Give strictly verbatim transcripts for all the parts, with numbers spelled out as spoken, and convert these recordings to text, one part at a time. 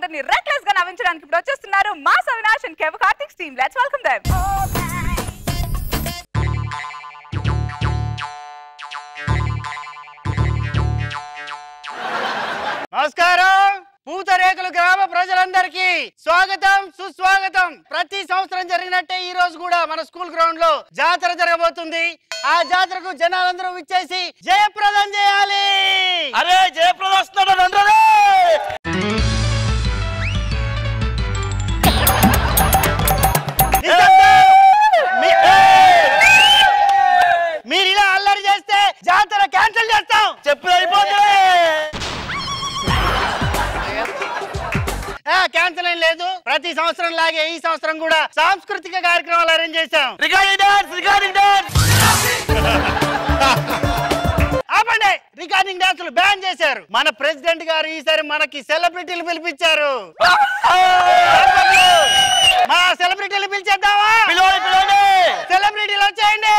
అందరిని రెక్లెస్ గా నవ్వించడానికి ఇప్పుడు వచ్చేస్తున్నారు mass Avinash and Karthik team. Let's welcome them. నమస్కారం. పూతరేకులు గ్రామ ప్రజలందరికీ స్వాగతం సుస్వాగతం. ప్రతి సంవత్సరం జరిగినట్టే ఈ రోజు కూడా మన స్కూల్ గ్రౌండ్ లో జాతర జరగబోతుంది. ఆ జాతరకు జనాలందరూ విచ్చేసి జయప్రదం చేయాలి. అరే జయప్రదం వస్తున్నాడు అందరూ. మీరు ఇలా అల్లరి చేస్తే జాతర క్యాన్సిల్ చేస్తాం. చెప్పు అయిపోతుంది. క్యాన్సిల్ ఏం లేదు. ప్రతి సంవత్సరం లాగే ఈ సంవత్సరం కూడా సాంస్కృతిక కార్యక్రమాలు అరేంజ్ చేశాం. ఆపండి, రికార్డింగ్ డాన్సులు బ్యాన్ చేశారు. మన ప్రెసిడెంట్ గారు ఈసారి మనకి సెలబ్రిటీలు పిలిపించారు. మా సెలబ్రిటీలు పిలిచేద్దామా? సెలబ్రిటీలు వచ్చేయండి.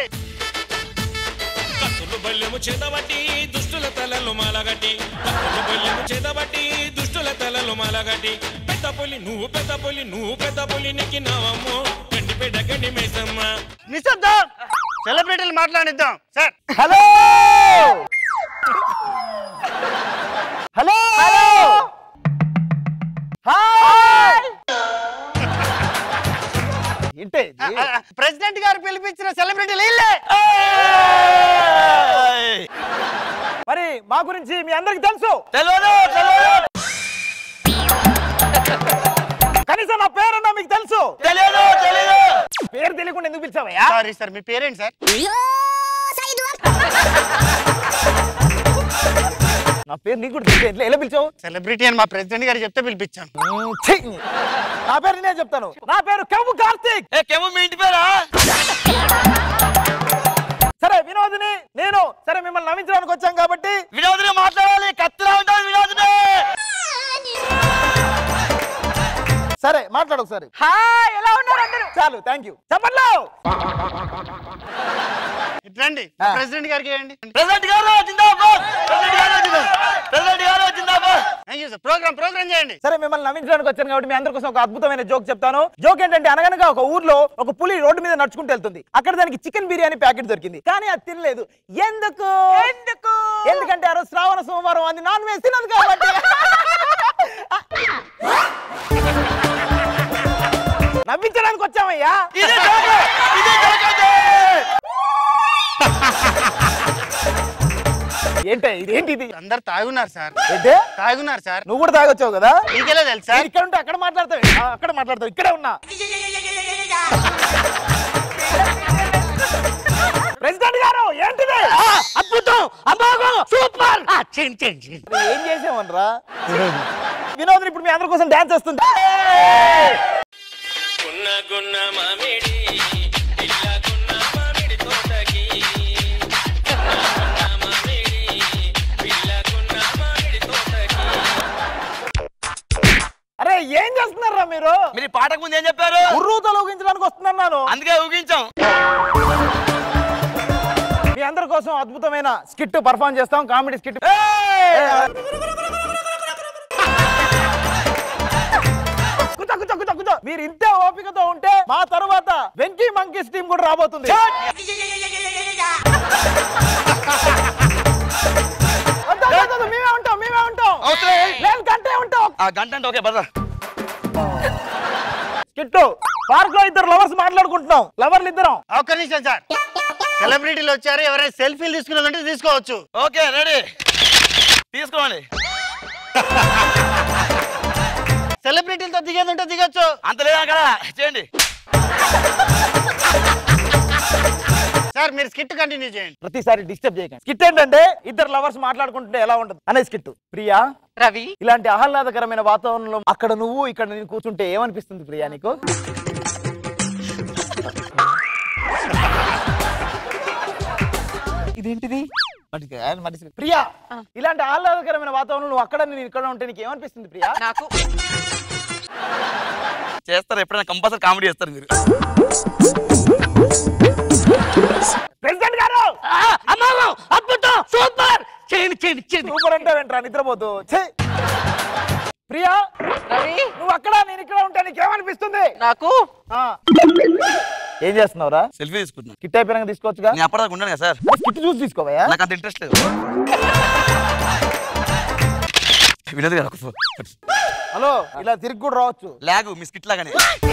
చేతబట్టి దుష్టుల తలలు మాలగట్టి బల్యము చేతబట్టి దుష్టుల తలలు మాలగట్టి పెద్ద పులి నువ్వు పెద్ద పులి నువ్వు పెద్ద పులి నెక్కినావమ్మో గండి పెద్ద గండి మేసమ్మ. నిశ్శబ్దం. సెలబ్రిటీలు మాట్లాడిద్దాం. Sir hello hello hello hi. ఏంటి ప్రెసిడెంట్ గారు పిలిపించిన సెలబ్రిటీలు ఇల్లే. మరి మా గురించి మీ అందరికి తెలుసు. కనీసం నా పేరున్నా మీకు తెలుసు. పేరు తెలియకుండా ఎందుకు పిలిచావయ్యా? సారీ సార్, మీ పేరేంటి సార్? నా పేరు నీకు కూడా తెలియదు. ఎలా పిలిచావు? సెలబ్రిటీ అని మా ప్రెసిడెంట్ గారు చెప్తే పిలిపించాను. నా పేరు నేనే చెప్తాను. నా పేరు కెవ్వు కార్తిక్. మీ ఇంటి పేరా? సరే వినోదిని నేను సరే మిమ్మల్ని నవ్వించడానికి వచ్చాం కాబట్టి వినోదిని మాట్లాడాలి. కత్తిలా ఉంటుంది వినోదిని. సరే మాట్లాడు ఒకసారి. హాయ్, ఎలా ఉన్నారు అందరూ? చాలు, థ్యాంక్ యూ. చెప్పండి. రండి ప్రెసిడెంట్ గారికి ఇవ్వండి. ప్రెసిడెంట్ గారు జిందాబాద్. ప్రెసిడెంట్ గారు జిందాబాద్. ప్రెసిడెంట్ గారు జిందాబాద్. Thank you sir. ప్రోగ్రామ్ ప్రోగ్రామ్ చేయండి. సరే మిమ్మల్ని నవ్వించడానికి వచ్చాను కాబట్టి మీ అందరి కోసం ఒక అద్భుతమైన జోక్ చెప్తాను. జోక్ ఏంటంటే అనగనగా ఒక ఊర్లో ఒక పులి రోడ్డు మీద నడుచుకుంటూ వెళ్తుంది. అక్కడ దానికి చికెన్ బిర్యానీ ప్యాకెట్ దొరికింది, కానీ అది తినలేదు. ఎందుకు? ఎందుకు? ఎందుకంటే ఆ రోజు శ్రావణ సోమవారం, అది నాన్ వెజ్ తినదు కాబట్టి. నవ్వించడానికి వచ్చామయ్యా. ఏంటి ఇదేంటి ఇది? అందరు తాగున్నారు సార్. ఏంటే తాగున్నారు సార్? నువ్వు కూడా తాగొచ్చావు కదా? నీకెలా తెలుసు సార్? ఇక్కడ ఉంటే అక్కడ మాట్లాడతావు, అక్కడ మాట్లాడతావు, ఇక్కడే ఉన్నా. ప్రెసిడెంట్ గారు ఏంటిది? అద్భుతం, అమోఘం, సూపర్. ఏం చేసామనరా? వినోద్ ఇప్పుడు మీ అందరి కోసం డాన్స్ చేస్తుంది. అరే ఏం చేస్తున్నారా మీరు? మీరు పాటకు ముందు ఏం చెప్పారు? ఉర్రూతలు ఊగించడానికి వస్తున్నాను, అందుకే ఊగించాం. మీ అందరి కోసం అద్భుతమైన స్కిట్ పర్ఫార్మ్ చేస్తాం. Comedy skit. కూర్చో కూర్చో కూర్చో కూర్చో. మీరు ఇంతే ఓపికతో ఉంటే మా తరువాత వెంకీ మంకీస్ టీం కూడా రాబోతుంది. మేమే ఉంటాం మేమే ఉంటాం నేను గంటే ఉంటాం. గంట అంటే ఓకే బదా. స్కిట్ పార్క్ లో ఇద్దరు లవర్స్ మాట్లాడుకుంటున్నాం. లవర్లు ఇద్దరం. ఒక్క నిమిషం సార్. సెలబ్రిటీలు వచ్చారు, ఎవరైనా సెల్ఫీలు తీసుకున్నదంటే తీసుకోవచ్చు. ఓకే రెడీ, తీసుకోండి. సెలబ్రిటీలతో దిగేదంటే దిగొచ్చు. అంత లేదా అక్కడ చేయండి సార్. మీరు స్కిట్ కంటిన్యూ చేయండి. ప్రతిసారి డిస్టర్బ్ చేయకండి. స్కిట్ ఏంటంటే ఇద్దరు లవర్స్ మాట్లాడుకుంటుంటే ఎలా ఉంటుంది అనే స్కిట్. ప్రియా, రవి, ఇలాంటి ఆహ్లాదకరమైన వాతావరణంలో అక్కడ నువ్వు ఇక్కడ నేను కూర్చుంటే ఏమనిపిస్తుంది ప్రియా నీకు? ఇదేంటిది? ప్రియా, ఇలాంటి ఆహ్లాదకరమైన వాతావరణంలో నువ్వు అక్కడ నేను ఇక్కడ ఉంటే నీకు ఏమనిపిస్తుంది ప్రియా? నాకు చేస్తారు, ఎప్పుడైనా కంపల్సరీ కామెడీ చేస్తారు మీరు. ప్రెసిడెంట్ గారు అద్భుతం, సూపర్. చేయండి చేయండి చేయండి. సూపర్ అంటే వెంటరా నిద్రపోతూ. ప్రియా రవి నువ్వు అక్కడ నేను ఇక్కడ ఉంటా నీకేమనిపిస్తుంది? నాకు ఏం చేస్తున్నావురా? సెల్ఫీ తీసుకుంటున్నా. కిట్ అయిపోయినాక తీసుకోవచ్చుగా. నేను అప్పటిదాకా ఉన్నాను కదా సార్. కిట్ చూసి తీసుకోవయ్యా. నాకు అంత ఇంట్రెస్ట్ లేదు. వినదు కదా. హలో ఇలా తిరిగి కూడా రావచ్చు. లాగు మీ స్కిట్ లాగానే.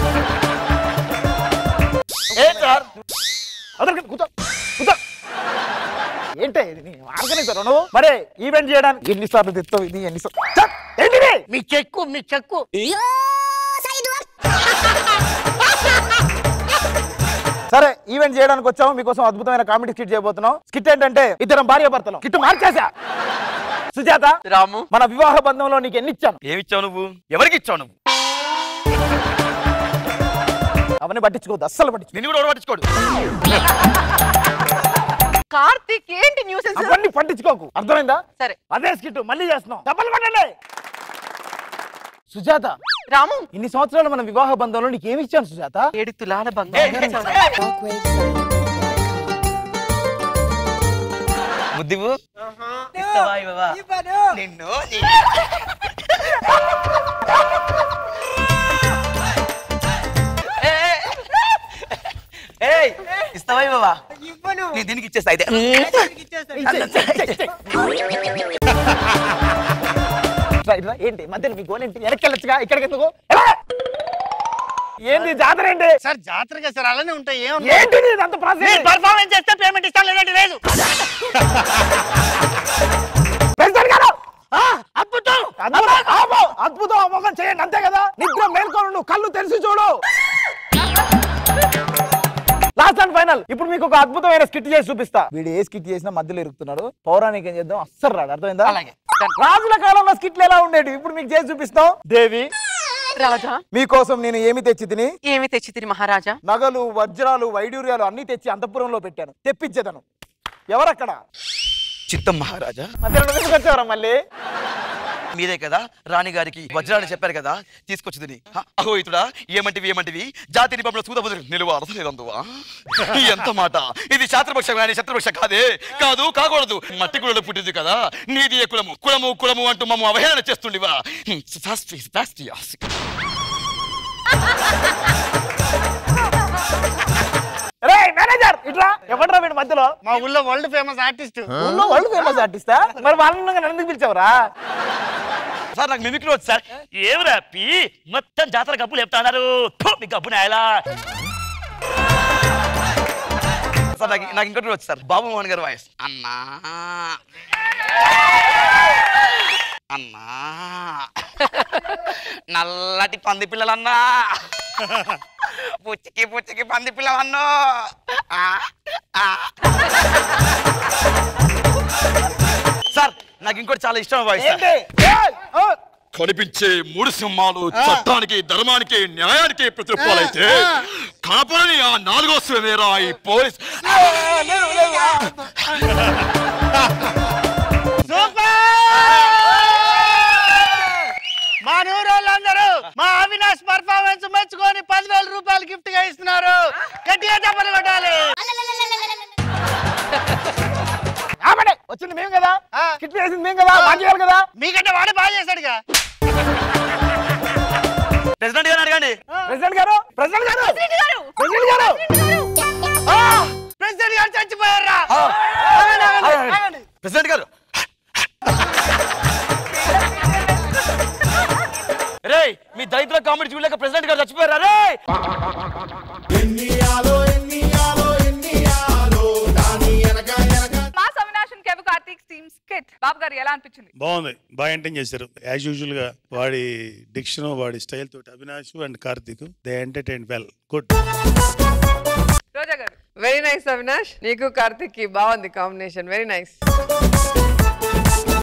ఏంటే ఆర్గనైజర్ నువ్వు? మరే ఈవెంట్ చేయడానికి ఎన్నిసార్లు తెస్తావు? ఇది ఎన్నిసార్లు ఏంటిది? మీ చెక్కు మీ చెక్కు సరే ఈవెంట్ చేయడానికి వచ్చాము. మీకోసం అద్భుతమైన కామెడీ స్కిట్ చేయబోతున్నాం. స్కిట్ ఏంటంటే ఇద్దరం భార్య భర్తలు. కిట్ మార్చేసా. సుజాత రాము మన వివాహ బంధంలో నీకు ఎన్ని ఇచ్చాను? ఏమిచ్చావు నువ్వు? ఎవరికి ఇచ్చావు నువ్వు? అవన్నీ పట్టించుకోవద్దు, అస్సలు పట్టించుకో. నిన్ను కూడా ఎవరు పట్టించుకోడు. కార్తీక్ ఏంటి న్యూసెన్స్? అవన్నీ పట్టించుకోకు, అర్థమైందా? సరే అదే స్కిట్ మళ్ళీ చేస్తున్నాం. డబ్బులు పట్టండి. సుజాత రాము ఇన్ని సంవత్సరాలు మన వివాహ బంధంలో నీకు ఏమి ఇచ్చాను సుజాత? ఏడు తులాల బంగారం. ముద్దివు ఇస్తావా ఇవ్వవా? నిన్ను ఇస్తావా ఇవ్వవా? నేను దీనికి ఇచ్చేస్తా అయితే. ఏంటి మధ్యలో మీ గోల్ ఏంటి? వెనక్కి వెళ్ళొచ్చుగా, ఇక్కడికి ఎందుకు? ఏంటి జాతర ఏంటి సార్? జాతరగా సార్ అలానే ఉంటాయి. ఏంటి అంత ప్రాసెస్? పర్ఫార్మెన్స్ చేస్తే పేమెంట్ ఇస్తాను, లేదంటే లేదు. అద్భుతం అద్భుతం అమోఘం చేయండి, అంతే కదా. నిద్ర మేల్కొని నువ్వు కళ్ళు తెలిసి చూడు. లాస్ట్ అండ్ ఫైనల్ ఇప్పుడు మీకు ఒక అద్భుతమైన స్కిట్ చేసి చూపిస్తా. వీడు ఏ స్కిట్ చేసినా మధ్యలో ఇరుకుతున్నాడు. పౌరాణిక ఏం చేద్దాం, అస్సలు రాడు. అర్థమైందా? రాజుల కాలంలో స్కిట్లు ఎలా ఉండేవి ఇప్పుడు మీకు చేసి చూపిస్తాం. దేవి రాజా మీకోసం నేను ఏమి తెచ్చి తిని ఏమి తెచ్చి తిని మహారాజా? నగలు వజ్రాలు వైడూర్యాలు అన్ని తెచ్చి అంతఃపురంలో పెట్టాను. తెప్పించేదను. ఎవరక్కడ? చిత్తం మహారాజా. మధ్యలో వచ్చేవరా మళ్ళీ? మీరే కదా రాణి గారికి వజ్రాలు చెప్పారు కదా, తీసుకొచ్చింది. అహో ఇతుడా, ఏమంటివి ఏమంటివి? జాతి నిబంధనలు సూద బదులు నిలువ అర్థలేదందువా? ఎంత మాట ఇది! శాస్త్రపక్షం కానీ శత్రుపక్షం కాదే. కాదు కాకూడదు. మట్టి కులలో పుట్టింది కదా. నీది ఏ కులము? కులము కులము అంటూ మమ్మ అవహేళన చేస్తుండివా? మేనేజర్ ఇట్లా ఎవడరా వీడి మధ్యలో? మా ఊళ్ళో వరల్డ్ ఫేమస్ ఆర్టిస్ట్. ఊళ్ళో వరల్డ్ ఫేమస్ ఆర్టిస్టా? మరి వాళ్ళని ఎందుకు పిలిచావురా? సార్ నాకు మిమిక్రీ వచ్చు సార్. ఏం రాపి మొత్తం జాతర గబ్బులు చెప్తాన్నారు. మీ గబ్బు నాయలా సార్. నాకు నాకు ఇంకోటి వచ్చు సార్. బాబు మోహన్ గారి వాయిస్. అన్నా అన్నా నల్లటి పంది పిల్లలన్నా, పుచ్చికి పుచ్చికి పంది పిల్లలన్నో. సార్ నాకు ఇంకోటి చాలా ఇష్టం వాయిస్. కనిపించే మూడు సింహాలు చట్టానికి ధర్మానికి న్యాయానికి ప్రతిరూపాలైతే కనపడని ఆ నాలుగో శ్రేణిరా ఈ పోలీస్. మా నూరోళ్ళందరూ మా అవినాష్ పర్ఫార్మెన్స్ మెచ్చుకొని పదివేల రూపాయలు గిఫ్ట్ గా ఇస్తున్నారు. గట్టిగా చెప్పలు కొట్టాలి. వచ్చింది మేము కదా, కిట్ వేసింది మేము కదా, బాగా కదా. మీకంటే వాడే బాగా చేశాడుగా. ప్రెసిడెంట్ గారు అడగండి. ప్రెసిడెంట్ గారు ప్రెసిడెంట్ గారు ప్రెసిడెంట్ గారు ప్రెసిడెంట్ గారు చచ్చిపోయారా? ప్రెసిడెంట్ గారు రే మీ దరిద్ర కామెడీ చూడలేక ప్రెసిడెంట్ గారు చచ్చిపోయారా? రే కార్తిక్ టీమ్ స్కిట్ బాబు గారు ఎలా అనిపించింది? బాగుంది, బాగా ఎంటర్టైన్ చేశారు. యాజ్ యూజువల్ గా వాడి డిక్షన్ వాడి స్టైల్ తోటి అవినాష్ అండ్ కార్తిక్ దే entertain well. Good. Roja garu very nice Avinash. నీకు కార్తిక్ కి బాగుంది కాంబినేషన్. Very nice.